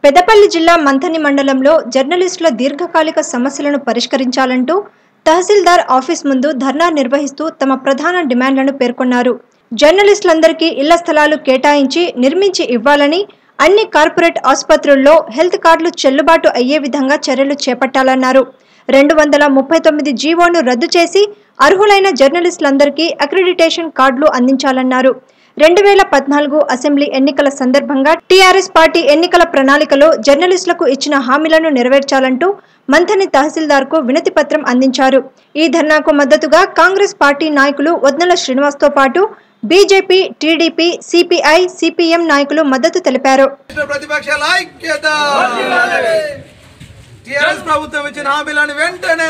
పెద్దపల్లి జిల్లా మంథని మండలంలో జర్నలిస్టుల దీర్ఘకాలిక సమస్యలను పరిష్కరించాలంటూ తహసీల్దార్ ఆఫీస్ ముందు ధర్నా నిర్వహిస్తూ తమ ప్రధాన డిమాండ్లను పేర్కొన్నారు. జర్నలిస్టులందరికీ ఇళ్ల స్థలాలు కేటాయించి నిర్మించి ఇవ్వాలని, అన్ని కార్పొరేట్ ఆసుపత్రుల్లో హెల్త్ కార్డులు చెల్లుబాటు అయ్యే విధంగా చర్యలు చేపట్టాలన్నారు. 239 జీవోను రద్దు చేసి అర్హులైన జర్నలిస్టులందరికీ అక్రిడిటేషన్ కార్డులు అందించాలన్నారు. 2014 అసెంబ్లీ ఎన్నికల సందర్భంగా టీఆర్ఎస్ పార్టీ ఎన్నికల ప్రణాళికలో జర్నలిస్టులకు ఇచ్చిన హామీలను నెరవేర్చాలంటూ మంథని తహసీల్దార్కు వినతి పత్రం అందించారు. ఈ ధర్నాకు మద్దతుగా కాంగ్రెస్ పార్టీ నాయకులు వద్నల శ్రీనివాస్తో పాటు బీజేపీ, టీడీపీ, సిపిఐ, సిపిఎం నాయకులు మద్దతు తెలిపారు. టీఆర్ఎస్ ప్రభుత్వం ఇచ్చిన హామీలను వెంటనే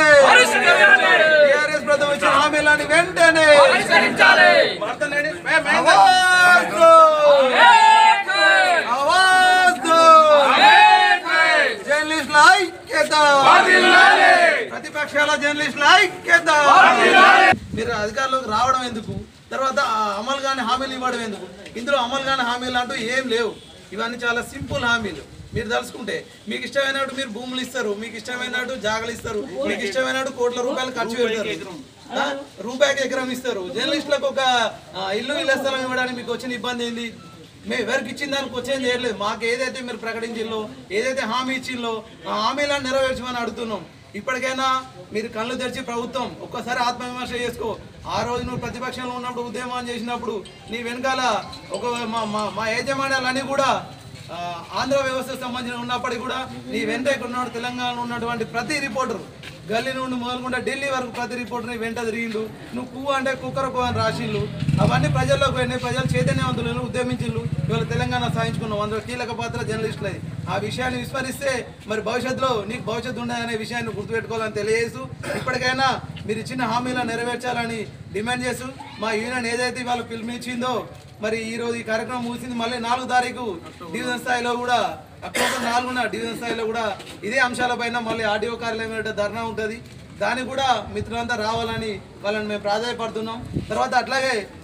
జర్నలిస్టుల ఐక్యత, ప్రతిపక్షాల జర్నలిస్టుల ఐక్యత. మీరు అధికారంలోకి రావడం ఎందుకు, తర్వాత అమలు కాని హామీలు ఇవ్వడం ఎందుకు? ఇందులో అమలు కాని హామీలు అంటూ ఏం లేవు. ఇవన్నీ చాలా సింపుల్ హామీలు. మీరు తలుచుకుంటే మీకు ఇష్టమైనట్టు మీరు భూములు ఇస్తారు, మీకు ఇష్టమైనట్టు జాగలు ఇస్తారు, మీకు ఇష్టమైనట్టు కోట్ల రూపాయలు ఖర్చు పెడతారు, రూపాయికి ఎకరం ఇస్తారు. జర్నలిస్టులకు ఒక ఇళ్ల స్థలం ఇవ్వడానికి మీకు వచ్చిన ఇబ్బంది ఏంది? మేము ఎవరికి ఇచ్చిన దానికి వచ్చేది చేయలేదు. మాకు ఏదైతే మీరు ప్రకటించిందో, ఏదైతే హామీ ఇచ్చిందో ఆ హామీలను నెరవేర్చమని అడుగుతున్నాం. ఇప్పటికైనా మీరు కళ్ళు తెరిచి ప్రభుత్వం ఒక్కసారి ఆత్మవిమర్శ చేసుకో. ఆ రోజు నువ్వు ప్రతిపక్షంలో ఉన్నప్పుడు ఉద్యమం చేసినప్పుడు నీ వెనకాల ఒక మా యాజమాన్యాలన్నీ కూడా ఆంధ్ర వ్యవస్థకు సంబంధించిన ఉన్నప్పటికీ కూడా నీ వెంట ఇక్కడ ఉన్న తెలంగాణలో ఉన్నటువంటి ప్రతి రిపోర్టర్, గల్లీ నుండి మొదలుకుంటే ఢిల్లీ వరకు ప్రతి రిపోర్టర్ని వెంట తిరిగిండు. నువ్వు పువ్వు అంటే కుక్కరకు అని రాసిండు. అవన్నీ ప్రజల్లోకి వెళ్ళినాయి. ప్రజలు చైతన్యవంతులను ఉద్యమించిండ్రు. ఇవాళ తెలంగాణ సాధించుకున్నాం. అందులో కీలక పాత్ర జర్నలిస్టులది. ఆ విషయాన్ని విస్మరిస్తే మరి భవిష్యత్తులో నీకు భవిష్యత్తు ఉండదనే విషయాన్ని గుర్తుపెట్టుకోవాలని తెలియజేస్తూ ఇప్పటికైనా మీరు ఇచ్చిన హామీలను నెరవేర్చాలని డిమాండ్ చేస్తూ మా యూనియన్ ఏదైతే ఇవాళ పిలుపునిచ్చిందో మరి ఈరోజు ఈ కార్యక్రమం ముగిసింది. మళ్ళీ 4వ తారీఖు డివిజన్ స్థాయిలో కూడా, అక్టోబర్ 4న డివిజన్ స్థాయిలో కూడా ఇదే అంశాలపైన మళ్ళీ ఆర్డీఓ కార్యాలయం ధర్నా ఉంటుంది. దానికి కూడా మిత్రులంతా రావాలని వాళ్ళని మేము ప్రాధాన్యపడుతున్నాం. తర్వాత అట్లాగే